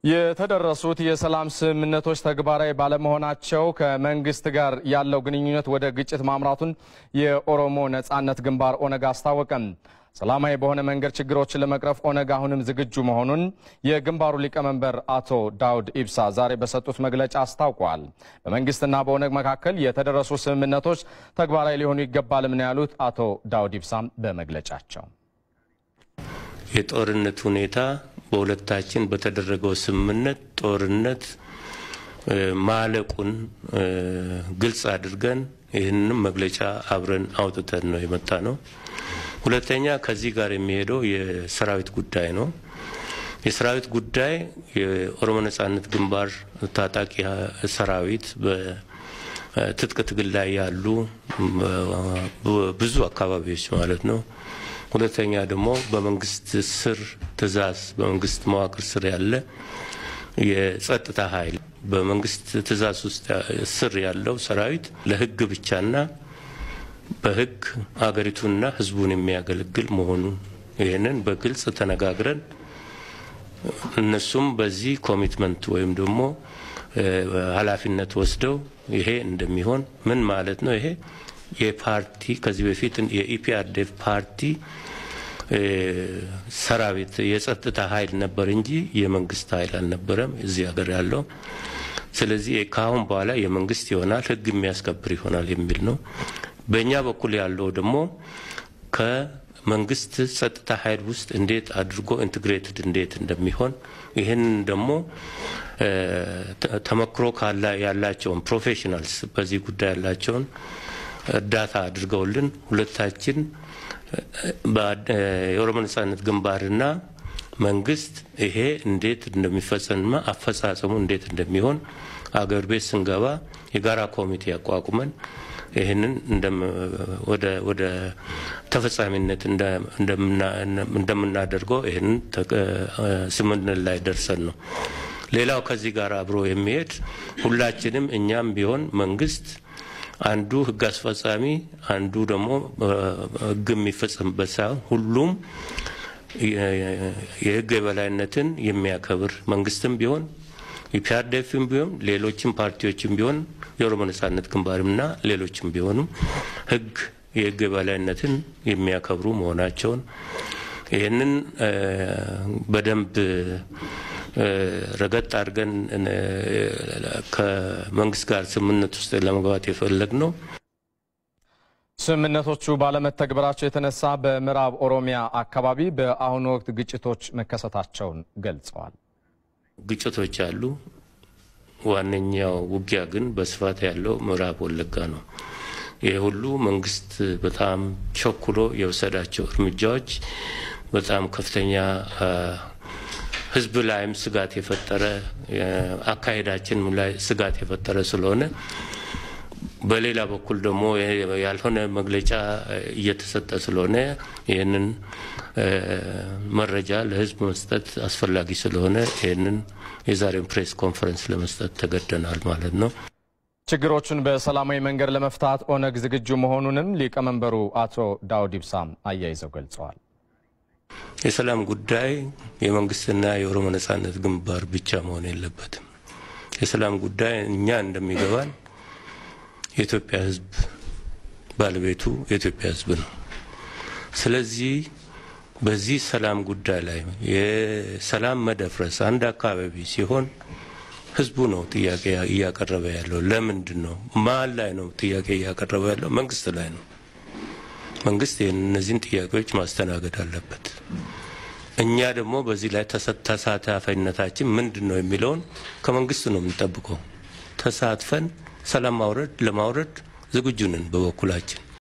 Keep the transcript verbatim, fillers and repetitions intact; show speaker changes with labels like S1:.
S1: የተደረሱት የሰላም ስምምነቶች ተግባራዊ ባለመሆናቸው ከመንግስት ጋር ያለው ግንኙነት ወደ ግጭት ማምራቱን የኦሮሞ ነጻነት ግንባር ኦነግ አስታወቀም። ሰላማዊ በሆነ መንገድ ችግሮችን ለመቅረፍ ኦነግ አሁንም ዝግጁ መሆኑን የግንባሩ ሊቀመንበር አቶ ዳውድ ኢብሳ ዛሬ በሰጡት መግለጫ አስታውቀዋል። በመንግስትና በኦነግ መካከል የተደረሱ ስምምነቶች ተግባራዊ ሊሆኑ ይገባል ምን ያሉት አቶ ዳውድ ኢብሳም በመግለጫቸው
S2: የጦርነት ሁኔታ በሁለታችን በተደረገው ስምምነት ጦርነት ማለቁን ግልጽ አድርገን ይህንን መግለጫ አብረን አውጥተን ነው የመጣ ነው። ሁለተኛ ከዚህ ጋር የሚሄደው የሰራዊት ጉዳይ ነው። የሰራዊት ጉዳይ የኦሮሞ ነጻነት ግንባር ታጣቂ ሰራዊት በትጥቅ ትግል ላይ ያሉ ብዙ አካባቢዎች ማለት ነው። ሁለተኛ ደግሞ በመንግስት ስር ትዛዝ በመንግስት መዋቅር ስር ያለ የጸጥታ ኃይል በመንግስት ትዛዝ ውስጥ ስር ያለው ሰራዊት ለህግ ብቻና በህግ አገሪቱና ህዝቡን የሚያገለግል መሆኑን ይሄንን በግልጽ ተነጋግረን እነሱም በዚህ ኮሚትመንት ወይም ደግሞ ኃላፊነት ወስደው ይሄ እንደሚሆን ምን ማለት ነው? ይሄ የፓርቲ ከዚህ በፊት የኢፒአርዲኤፍ ፓርቲ ሰራዊት የጸጥታ ኃይል ነበር እንጂ የመንግስት ኃይል አልነበረም እዚህ ሀገር ያለው። ስለዚህ ካሁን በኋላ የመንግስት ይሆናል ህግ የሚያስከብር ይሆናል የሚል ነው። በእኛ በኩል ያለው ደግሞ ከመንግስት ጸጥታ ኃይል ውስጥ እንዴት አድርጎ ኢንተግሬትድ እንዴት እንደሚሆን ይሄን ደግሞ ተመክሮ ካላ ያላቸውን ፕሮፌሽናልስ በዚህ ጉዳይ ያላቸውን እርዳታ አድርገውልን ሁለታችን በኦሮሞ ነጻነት ግንባርና መንግስት ይሄ እንዴት እንደሚፈጸምና አፈጻጸሙ እንዴት እንደሚሆን አገር ቤት ስንገባ የጋራ ኮሚቴ ያቋቁመን ይሄንን እንደም ወደ ወደ ተፈጻሚነት እንደምናደርገው ይሄንን ስምምነት ላይ ደርሰን ነው። ሌላው ከዚህ ጋር አብሮ የሚሄድ ሁላችንም እኛም ቢሆን መንግስት አንዱ ህግ አስፈጻሚ አንዱ ደግሞ ህግ የሚፈጸምበት ሳይሆን ሁሉም የህግ የበላይነትን የሚያከብር መንግስትም ቢሆን ኢፒአርዲኤፍም ቢሆን ሌሎችም ፓርቲዎችም ቢሆን የኦሮሞ ነጻነት ግንባርና ሌሎችም ቢሆኑ ህግ የህግ የበላይነትን የሚያከብሩ መሆናቸውን ይሄንን በደንብ ረገጥ አድርገን ከመንግስት ጋር ስምምነት ውስጥ ለመግባት የፈለግነው
S1: ስምምነቶቹ ባለመተግበራቸው የተነሳ በምዕራብ ኦሮሚያ አካባቢ በአሁኑ ወቅት ግጭቶች መከሰታቸውን ገልጸዋል።
S2: ግጭቶች አሉ። ዋነኛው ውጊያ ግን በስፋት ያለው ምዕራብ ወለጋ ነው። ይሄ ሁሉ መንግስት በጣም ቸኩሎ የወሰዳቸው እርምጃዎች በጣም ከፍተኛ ህዝብ ላይም ስጋት የፈጠረ አካሄዳችን ላይ ስጋት የፈጠረ ስለሆነ በሌላ በኩል ደግሞ ያልሆነ መግለጫ እየተሰጠ ስለሆነ ይሄንን መረጃ ለህዝብ መስጠት አስፈላጊ ስለሆነ ይሄንን የዛሬን ፕሬስ ኮንፈረንስ ለመስጠት ተገደናል ማለት ነው።
S1: ችግሮቹን በሰላማዊ መንገድ ለመፍታት ኦነግ ዝግጁ መሆኑንም ሊቀመንበሩ አቶ ዳውድ ኢብሳም አያይዘው ገልጸዋል።
S2: የሰላም ጉዳይ የመንግስትና የኦሮሞ ነጻነት ግንባር ብቻ መሆን የለበትም። የሰላም ጉዳይ እኛ እንደሚገባን የኢትዮጵያ ህዝብ ባለቤቱ የኢትዮጵያ ህዝብ ነው። ስለዚህ በዚህ ሰላም ጉዳይ ላይ የሰላም መደፍረስ አንድ አካባቢ ሲሆን ህዝቡ ነው ጥያቄ እያቀረበ ያለው። ለምንድን ነው ማን ላይ ነው ጥያቄ እያቀረበ ያለው? መንግስት ላይ ነው። መንግስት እነዚህን ጥያቄዎች ማስተናገድ አለበት። እኛ ደግሞ በዚህ ላይ ተሳታፊነታችን ምንድነው የሚለውን ከመንግስት ነው የምንጠብቀው። ተሳትፈን ሰላም ማውረድ ለማውረድ ዝግጁ ነን በበኩላችን።